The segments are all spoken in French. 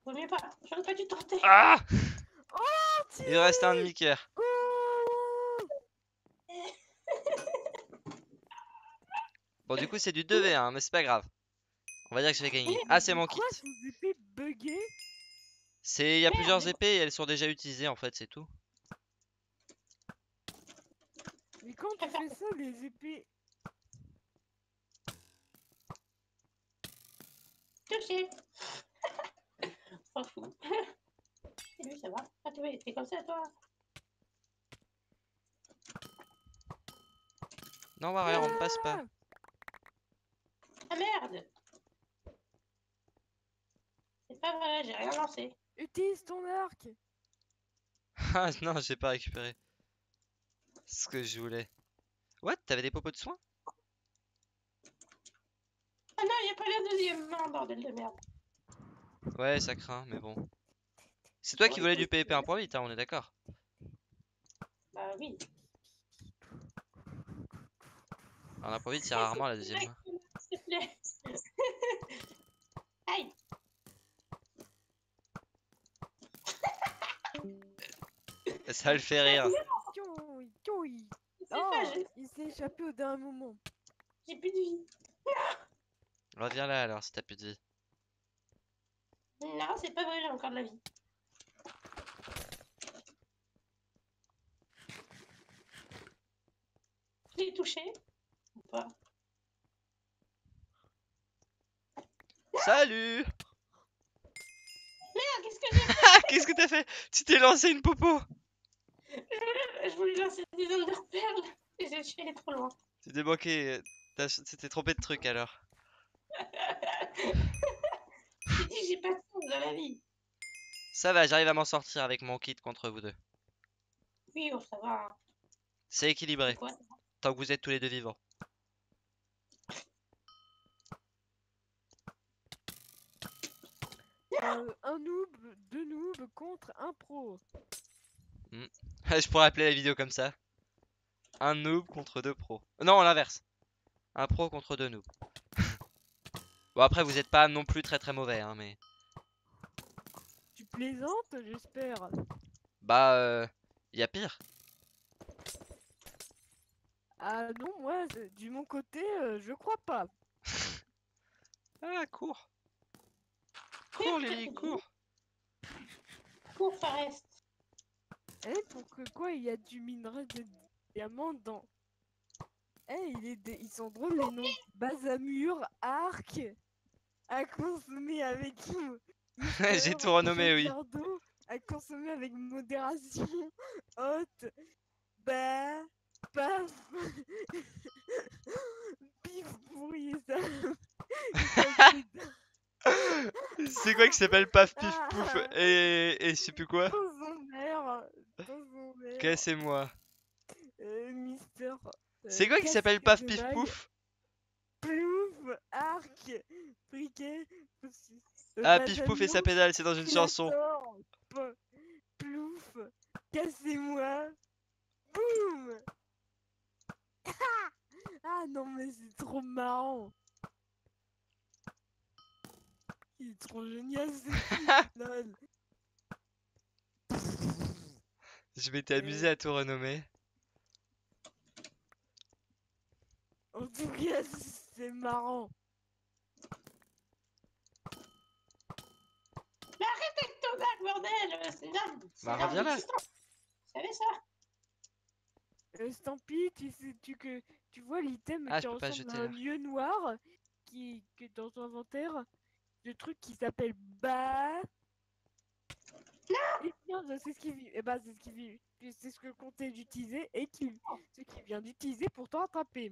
Vaut mieux pas. J'aurais pas dû tenter. Ah! Oh, Il reste un demi-cœur. oh Bon, du coup, c'est du 2v1, mais c'est pas grave. On va dire que je vais gagner. Ah, Mais c'est mon kit. pourquoi vos épées buggées? Il y a plusieurs Merde. épées et elles sont déjà utilisées en fait, c'est tout. Mais quand tu fais ça, les épées... Touché. S'en fout. Et lui, ça va. Ah, t'es comme ça, toi. Non, Warrior, on ne passe pas. Ah merde. C'est pas vrai, j'ai rien lancé. Utilise ton arc. Ah non, j'ai pas récupéré ce que je voulais. What? T'avais des popos de soins? Ah non, il a pas la deuxième main, bordel de merde. Ouais, ça craint, mais bon. C'est toi qui Bon, voulais du écoute, PvP 1.8, hein, on est d'accord. Bah oui. En 1.8, c'est rarement la deuxième main. S'il te plaît. Aïe. Ça le fait rire. Tchoui, tchoui. C'est Oh, pas, il s'est échappé au dernier moment. j'ai plus de vie. Reviens là alors si t'as plus de vie. Non, c'est pas vrai, j'ai encore de la vie. Je l'ai touché. Ou pas. Salut! Ah, qu'est-ce que j'ai fait? Ah, qu'est-ce que t'as fait? Tu t'es lancé une popo! Je voulais lancer des underperles. Et je suis allé trop loin. Tu t'es manqué. Tu t'es trompé de truc alors. J'ai dit que j'ai pas de sens dans la vie. Ça va, j'arrive à m'en sortir avec mon kit contre vous deux. Oui, oh, ça va. Hein. C'est C'est équilibré, quoi? tant que vous êtes tous les deux vivants. Un noob, deux noobs contre un pro. Je pourrais appeler la vidéo comme ça. Un noob contre deux pros. Non, l'inverse. Un pro contre deux noobs. Bon après vous êtes pas non plus très très mauvais hein mais. Tu plaisantes, j'espère. Bah y a pire. Ah non, moi, du mon côté, je crois pas. Ah cours. Cours Lily, cours. Cours, Forest. Eh, pour que quoi, il y a du minerai de diamant dans... Eh, ils sont drôles les noms. Basamur, arc, à consommer avec... J'ai tout renommé oui. Ricardo, à consommer avec modération. Hôte, bah, paf, pif pourri, ça. C'est quoi qui s'appelle paf pif pouf Ah, et je sais plus quoi. dans son verre, dans son verre. Cassez-moi. Mister. C'est quoi qui s'appelle Casque paf de pif bague, pouf? plouf, arc, briquet, Ah pif pouf et sa pédale, c'est dans une chanson. Plouf, cassez-moi, boum. Ah non mais c'est trop marrant. Il est trop génial ce type, lol. Je m'étais amusé à tout renommer. En tout cas, c'est marrant. Mais arrête avec ton arc, bordel. C'est l'arme. Bah reviens là. Vous savez ça? Stampy, tu vois l'item Ah qui je peux pas ressemble jeter à un là. lieu noir que dans ton inventaire, le truc qui s'appelle bah. Eh bien, c'est ce qui vit. Eh ben, c'est ce qui vit. C'est ce que comptait d'utiliser et ce qui vient d'utiliser pour t'attraper.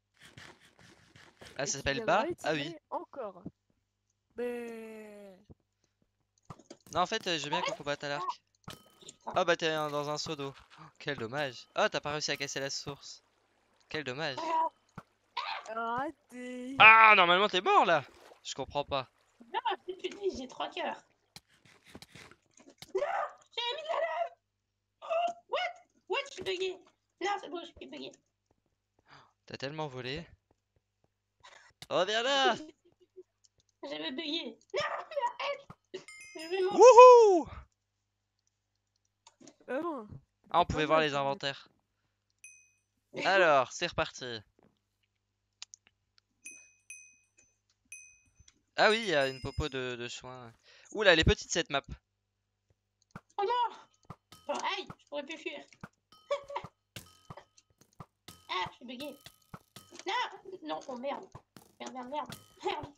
Ah Et ça qui s'appelle viendra bas? Ah oui. utiliser encore. Mais Non en fait je veux bien qu'on combatte à l'arc. Oh bah t'es dans un seau d'eau. Oh, quel dommage. Oh t'as pas réussi à casser la source. Quel dommage. arrêtez. Ah normalement t'es mort là. Je comprends pas. Non, plus tu dis, j'ai 3 cœurs. Non, j'ai mis de la lave. Oh, what? Je suis bugué. Non, c'est bon, je suis bugué. T'as tellement volé. Reviens là. J'avais bugué. Non, arrête. Je vais mourir. Wouhou! Non. Ah, on C'est pouvait pas voir mal, les ton inventaires. Alors, c'est reparti. Ah oui, il y a une popo de soins. Oula, elle est petite cette map. Oh non! Bon, aïe, je pourrais plus fuir. Ah, je suis bugué. Non! Non, oh merde. Merde, merde, merde. Merde.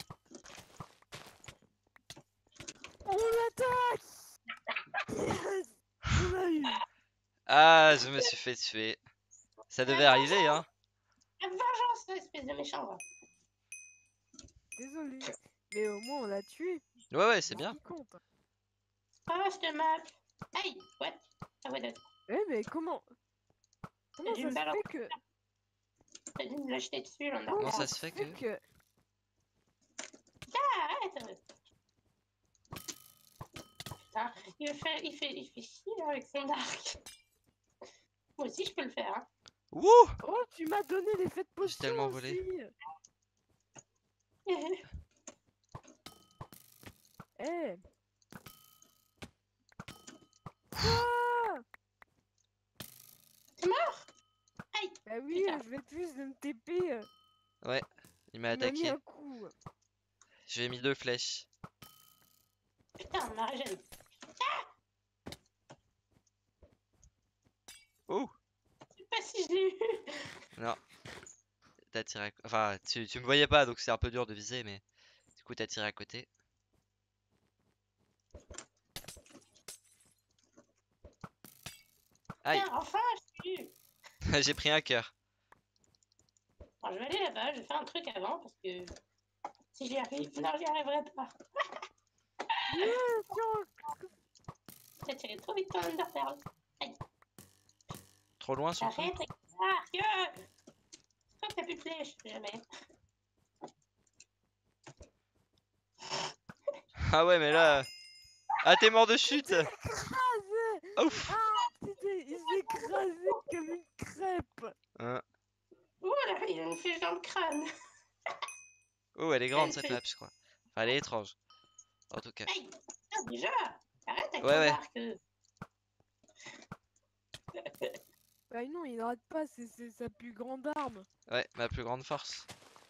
On l'attaque. Yes. On a eu. Ah, je me suis fait tuer. Ça devait Ah, arriver, hein. La vengeance, espèce de méchant. Va. Désolé. Mais au moins on l'a tué. Ouais, ouais, c'est C'est ce bien. qui compte. Oh, cette map. Aïe, what? Ah ouais, d'accord. Eh mais comment T'as dû ça me se balancer. fait que T'as dû me l'acheter dessus, là. Comment ça se fait que... Ah, arrête! Putain, il fait chier là, avec son arc. Moi aussi, je peux le faire. Hein. Wouh! Oh, tu m'as donné l'effet de potion tellement volé. aussi. Eh. Ah T'es mort? Aïe! Bah oui, Putain. je vais plus de me TP. Ouais, il m'a Il m'a mis attaqué. un coup. Je lui ai mis 2 flèches. Putain, on a régène. Oh! Je sais pas si je l'ai eu. Non. T'as tiré à... Enfin, tu me voyais pas, donc c'est un peu dur de viser, mais... Du coup, t'as tiré à côté. Aïe! Putain, enfin, je l'ai eu. J'ai pris un cœur. Bon, je vais aller là-bas, je vais faire un truc avant parce que si j'y arrive, non, j'y arriverai pas. T'as tiré trop vite ton Underpearl. Trop loin, surtout. Arrête avec l'arc! C'est toi que t'as plus de flèches, jamais. Ah ouais, mais là... Ah, t'es mort de chute! Ouf! Il s'est écrasé comme une crêpe. Hein. Oh là, il a une flèche dans le crâne. Oh, elle est grande cette map, je crois. Enfin, elle est étrange. En tout cas. Aïe! Ah, déjà! Arrête avec Ouais, ton ouais. arc. Bah non, il rate pas, c'est sa plus grande arme. Ouais, ma plus grande force.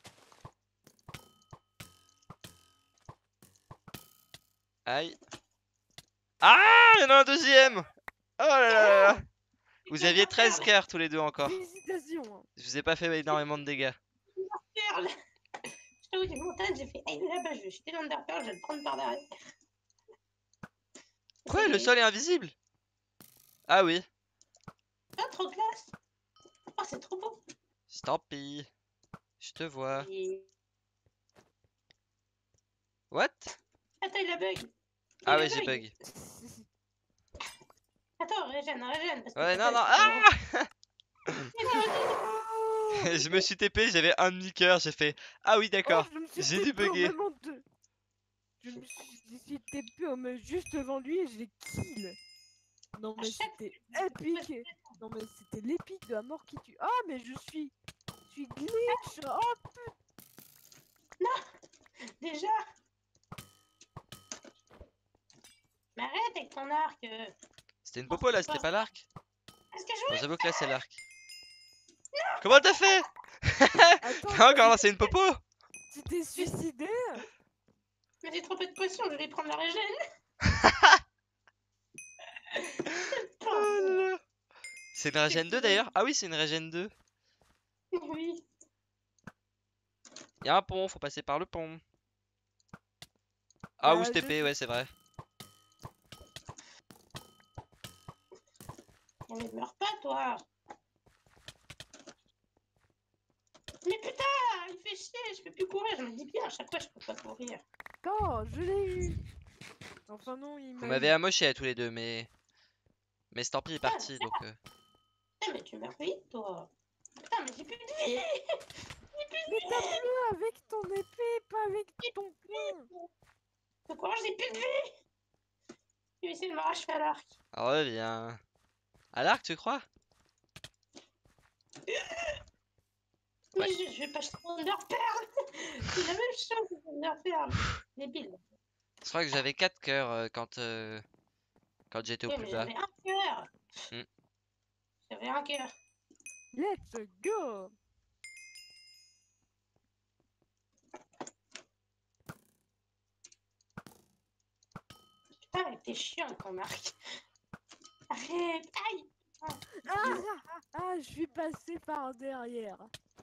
Aïe. Ah, il y en a un deuxième! Oh là là là là! Vous aviez 13 cœurs tous les deux encore. Félicitations. Je vous ai pas fait énormément de dégâts. Underpearl! J'étais au haut des montagnes, j'ai fait aïe là-bas, je vais jeter l'Underpearl, je vais le prendre par derrière. Quoi, le sol est invisible? Ah oui. Ah, trop classe! Oh, c'est trop beau! Tant pis. Je te vois. Et... What? Attends, il a bug! Ah Il a ouais, j'ai bug. Attends, régène, parce que Ouais, c'est non, pas- non. c'est Ah! Oh, Je me suis TP, j'avais un demi-cœur, j'ai fait. Ah oui, d'accord. je me suis J'ai dû TP au bugger. moment de... Je me suis TP juste devant lui et je l'ai kill. Non mais chaque c'était épique. Non mais c'était l'épique de la mort qui tue. Ah mais je suis glitch. Oh Déjà! Mais arrête avec ton arc! C'était une popo là, c'était pas l'arc? Est-ce que je Bon, jouais? j'avoue que là c'est l'arc. Comment t'as fait? attends, T'as encore lancé une popo? tu t'es suicidé? Mais j'ai trop peu de potions, je vais prendre la régène! Oh là là. C'est une régène 2 d'ailleurs? Ah oui, c'est une régène 2. Oui. Y'a un pont, faut passer par le pont. Ah, Bah, ou se TP, ouais, c'est vrai. Mais meurs pas, toi! Mais putain! Il fait chier, je peux plus courir, je me dis bien, à chaque fois je peux pas courir. Attends, je l'ai eu. Enfin non, il Vous m'a m'avez eu. amoché à tous les deux, mais. Mais Stampy est parti donc. Putain, mais tu meurs vite, toi! Putain, mais j'ai plus de vie! Mais tape-le avec ton épée, pas avec ton poing. De quoi j'ai plus de vie! Je vais essayer de m'arracher à l'arc. Reviens. À l'arc, tu crois? Mais je vais pas jeter mon Underpearl! C'est la même chose que mon Underpearl! Débile. Je crois que j'avais 4 cœurs quand j'étais au Oui, plus mais bas. j'avais un cœur. Hmm. J'avais un cœur. Let's go. Putain, t'es chiant, ton Marc. Arrête. Aïe. Je suis passé par derrière.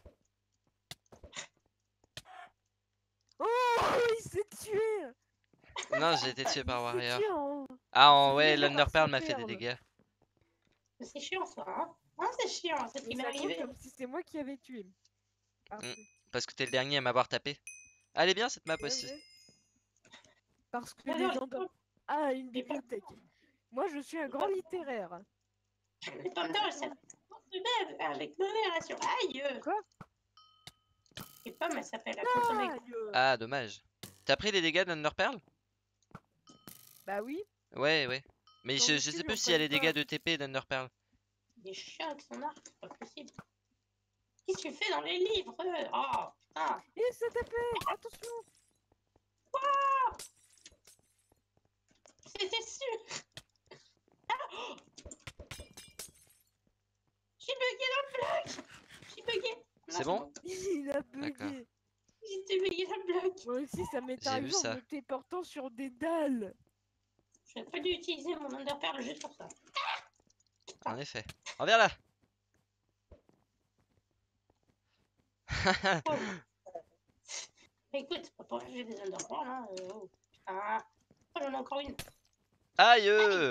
Oh, il s'est tué. Non, j'ai été tué par Il s'est Warrior. tué en... Ah, il s'est ouais, tué par l'Underpearl sa m'a fait des perle. dégâts. C'est chiant, ça, hein. Hein, c'est chiant, c'est ce qui Mais m'est ça compte arrivé. comme si c'est moi qui avais tué. Parfait. Parce que t'es le dernier à m'avoir tapé. Elle est bien cette map Ouais, aussi. ouais. Parce que J'adore les les gens... pommes. Ah, une bibliothèque. Moi, je suis un grand littéraire. Les pommes d'or, ça se lève avec modération. Aïe. Quoi? Les pommes, elles s'appellent à consommer. Aïe. Ah, dommage. T'as pris les dégâts d'Underpearl? Bah oui. Ouais, ouais. Mais J'en je ai sais plus, plus en s'il y a fait les pas. dégâts de TP d'Underpearl. Des chiens avec son arc, c'est pas possible. Qu'est-ce que tu fais dans les livres? Oh, putain. Il s'est tapé. Attention. C'était sûr. Ah. J'ai bugué dans le bloc. J'ai bugué. Non, C'est bon? Il a D'accord. bugué. J'ai bugué dans le bloc. Moi aussi, ça m'est J'ai vu arrivé en ça. me téléportant sur des dalles. J'aurais pas dû utiliser mon Underpearl juste pour ça. En effet. Reviens là. Oh. Écoute, c'est pas pour ça que j'ai des Underpearl, hein. Oh, putain. Oh, j'en ai encore une. Aïe!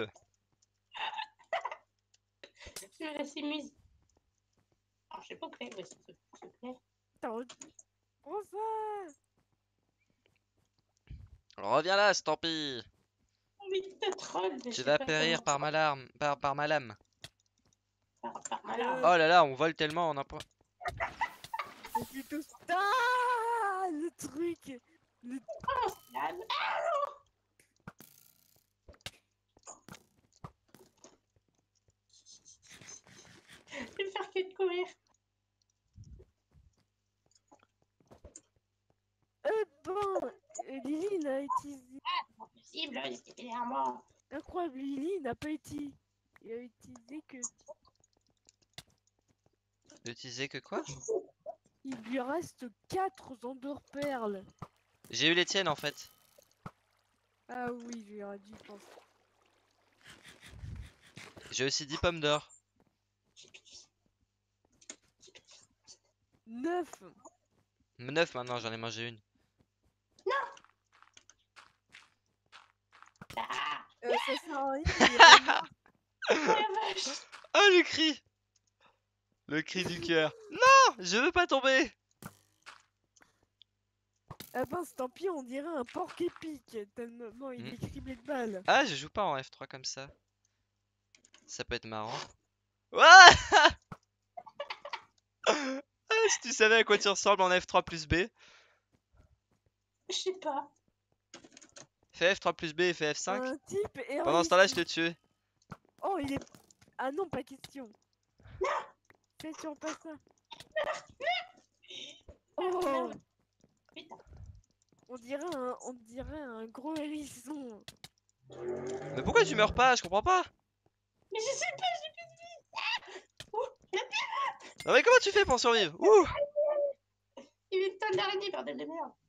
Je me laisse mise. Alors, je sais pas où c'est, où est-ce que s'il te plaît. Attends, prends ça. Reviens là, Stampy. Oh, mais tu te trolls. Tu vas périr par ma lame. Par ma lame. Par malheur. Oh là là, on vole tellement en un point. C'est plutôt... Ah, le truc. Le... Oh, c'est la- Ah non. Je vais faire que de courir. Ben, Lily n'a utilisé... C'est pas possible, c'était derrière moi. Incroyable, Lily n'a pas utilisé... Il a utilisé que... Utiliser que quoi? Il lui reste 4 Enderpearls. J'ai eu les tiennes en fait. Ah oui, j'aurais dû penser. J'ai aussi 10 pommes d'or. 9. 9 maintenant, j'en ai mangé une. Ah, Ça sert à rien. il y a un arbre. oh la vache. Oh le cri! Le cri du cœur. Non! Je veux pas tomber! Ah ben, tant pis, on dirait un porc épique. Tellement il est criblé de balles. Ah, je joue pas en F3 comme ça. Ça peut être marrant. Ouah! Ah, si tu savais à quoi tu ressembles en F3 plus B. Je sais pas. Fais F3 plus B et fais F5. Un type est Pendant ce temps-là, je réussi. te tue. Oh, il est... Ah non, pas question. Fais sur pas ça. Oh, Putain. on dirait un gros hérisson. Mais pourquoi tu meurs pas? Je comprends pas. Mais je sais pas, j'ai plus de vie. Ah, ouh, la pire. Non mais comment tu fais pour survivre? Ouh! Il y a une tonne d'araignées, bordel de merde.